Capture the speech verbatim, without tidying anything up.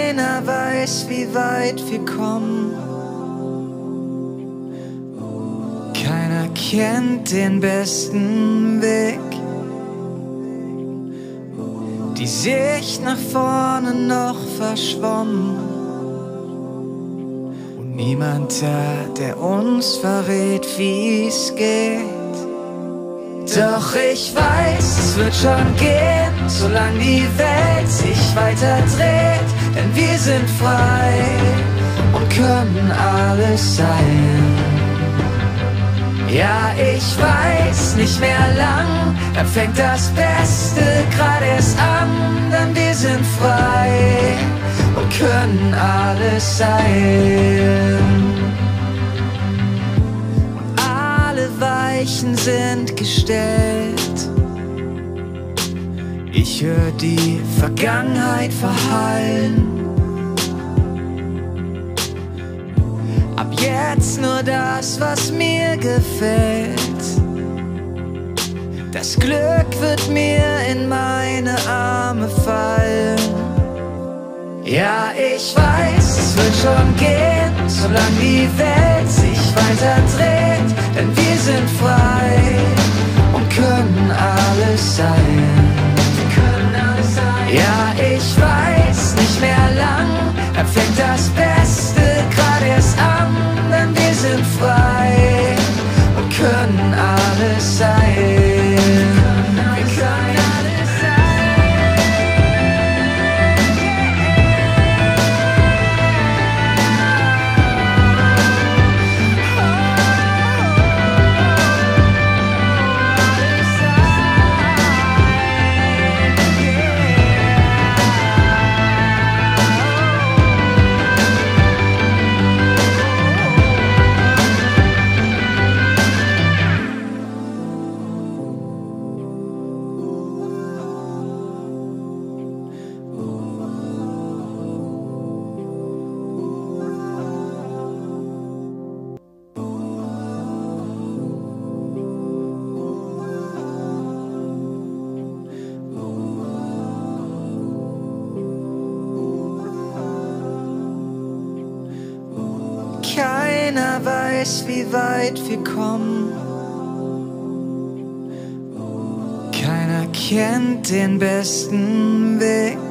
Keiner weiß, wie weit wir kommen. Keiner kennt den besten Weg. Die Sicht nach vorne noch verschwommen. Und niemand da, der uns verrät, wie's geht. Doch ich weiß, es wird schon gehen, solange die Welt sich weiter dreht. Denn wir sind frei und können alles sein. Ja, ich weiß nicht mehr lang, dann fängt das Beste gerade erst an. Denn wir sind frei und können alles sein. Und alle Weichen sind gestellt. Ich höre die Vergangenheit verhallen. Ab jetzt nur das, was mir gefällt. Das Glück wird mir in meine Arme fallen. Ja, ich weiß, es wird schon gehen, solange die Welt sich weiter dreht. Denn wir sind frei und können alles sein. Ja, ich weiß nicht mehr lang, dann fängt das Beste gerade erst an. Denn wir sind frei und können alles sein. Wir können alles Keiner weiß, wie weit wir kommen. Keiner kennt den besten Weg.